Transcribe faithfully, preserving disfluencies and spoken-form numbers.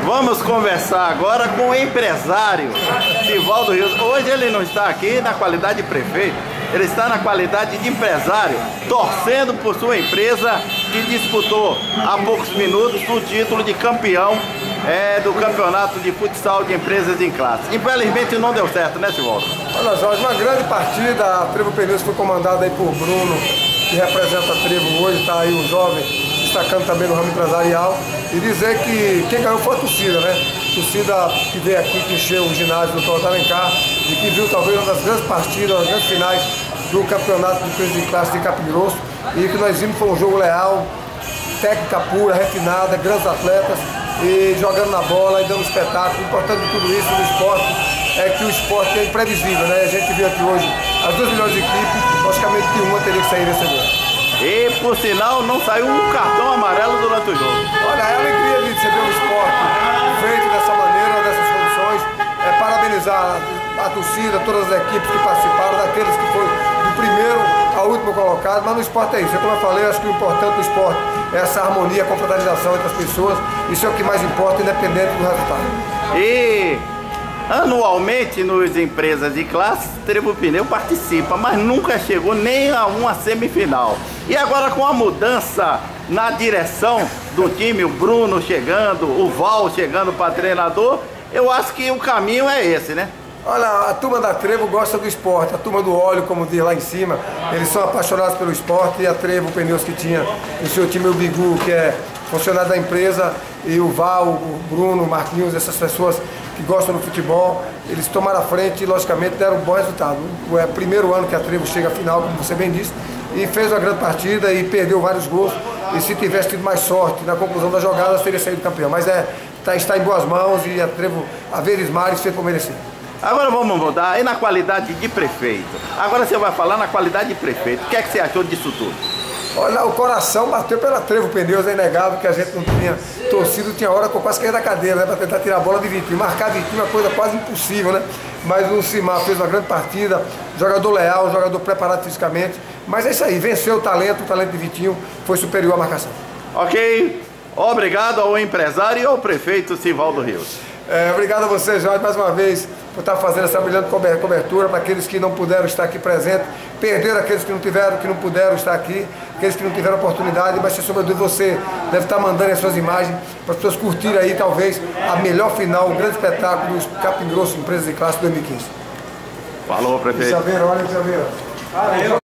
Vamos conversar agora com o empresário Sivaldo Rios. Hoje ele não está aqui na qualidade de prefeito, ele está na qualidade de empresário, torcendo por sua empresa que disputou há poucos minutos o título de campeão é, do campeonato de futsal de empresas em classe. Infelizmente não deu certo, né, Sivaldo? Olha, Jorge, uma grande partida. A Trevo Pneus foi comandada aí por Bruno, que representa a Trevo hoje, está aí um jovem destacando também no ramo empresarial, e dizer que quem ganhou foi a torcida, né? A torcida que veio aqui, que encheu o ginásio do Doutor Alencar e que viu talvez uma das grandes partidas, das grandes finais do campeonato de empresas de classe de Capim Grosso, e que nós vimos foi um jogo leal, técnica pura, refinada, grandes atletas, e jogando na bola e dando espetáculo. O importante de tudo isso no esporte é que o esporte é imprevisível, né? A gente viu aqui hoje as duas melhores equipes, logicamente que uma teria que sair vencedora. E por sinal não saiu um cartão amarelo durante o jogo. Olha, é a alegria de você ver o esporte feito dessa maneira, dessas condições. É parabenizar a, a torcida, todas as equipes que participaram, daqueles que foi do primeiro ao último colocado, mas no esporte é isso. Como eu falei, acho que o importante do esporte é essa harmonia, a confraternização entre as pessoas. Isso é o que mais importa, independente do resultado. E anualmente nas empresas de classe, Trevo Pneu participa, mas nunca chegou nem a uma semifinal. E agora com a mudança na direção do time, o Bruno chegando, o Val chegando para treinador, eu acho que o caminho é esse, né? Olha, a turma da Trevo gosta do esporte, a turma do óleo, como diz lá em cima, eles são apaixonados pelo esporte, e a Trevo Pneus que tinha o seu time, o Bigu, que é funcionário da empresa, e o Val, o Bruno, o Marquinhos, essas pessoas que gostam do futebol, eles tomaram a frente e logicamente deram um bom resultado. É o primeiro ano que a Trevo chega à final, como você bem disse, e fez uma grande partida e perdeu vários gols, e se tivesse tido mais sorte na conclusão das jogadas, teria saído campeão. Mas é, tá, está em boas mãos, e a Trevo, a Verdes Mares, fez por merecer. Agora vamos mudar, aí na qualidade de prefeito. Agora você vai falar na qualidade de prefeito. O que é que você achou disso tudo? Olha, o coração bateu pela Trevo Pneus, é inegável que a gente não tinha torcido, tinha hora que eu quase caí da cadeira, né, para tentar tirar a bola de Vitinho. Marcar Vitinho é uma coisa quase impossível, né? Mas o Simar fez uma grande partida, jogador leal, jogador preparado fisicamente. Mas é isso aí, venceu o talento, o talento de Vitinho foi superior à marcação. Ok, obrigado ao empresário e ao prefeito Sivaldo Rios. É, obrigado a você, Jorge, mais uma vez, por estar fazendo essa brilhante cobertura para aqueles que não puderam estar aqui presentes, perderam aqueles que não tiveram, que não puderam estar aqui, aqueles que não tiveram oportunidade, mas, sem sombra de dúvida, você deve estar mandando as suas imagens para as pessoas curtirem aí, talvez, a melhor final, um grande espetáculo do Capim Grosso Empresas de Classe dois mil e quinze. Falou, prefeito. Isaveira, olha, Isaveira.